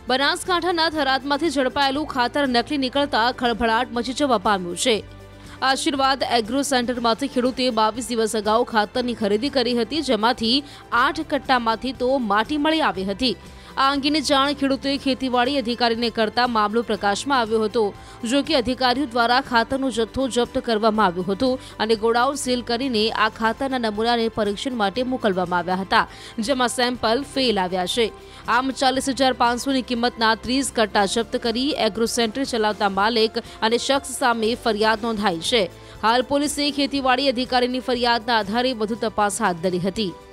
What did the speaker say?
બનાસકાંઠાના થરાદમાંથી ઝડપાયેલું ખાતર નકલી નીકળતા ખળભળાટ મચી જવા પામ્યું છે। આશીર્વાદ એગ્રો સેન્ટરમાંથી ખેડૂતે 22 દિવસ અગાઉ ખાતરની ખરીદી કરી હતી, જેમાંથી 8 કટ્ટામાંથી તો માટી મળી આવી હતી। આ અંગેની જાણ ખેડૂતોએ ખેતીવાડી અધિકારીને કરતા મામલો પ્રકાશમાં આવ્યો હતો। જો કે અધિકારીઓ દ્વારા ખાતરનો જથ્થો જપ્ત કરવામાં આવ્યો હતો અને ગોડાઉન સીલ કરીને આ ખાતરના નમૂનાને પરીક્ષણ માટે મોકલવામાં આવ્યા હતા, જેમાં સેમ્પલ ફેલ આવ્યા છે। આમ 40,500ની કિંમતના 30 કટ્ટા જપ્ત કરી એગ્રો સેન્ટર ચલાવતા માલિક અને શખ્સ સામે ફરિયાદ નોંધાઈ છે। હાલ પોલીસે ખેતીવાડી અધિકારીની ફરિયાદના આધારે વધુ તપાસ હાથ ધરી હતી।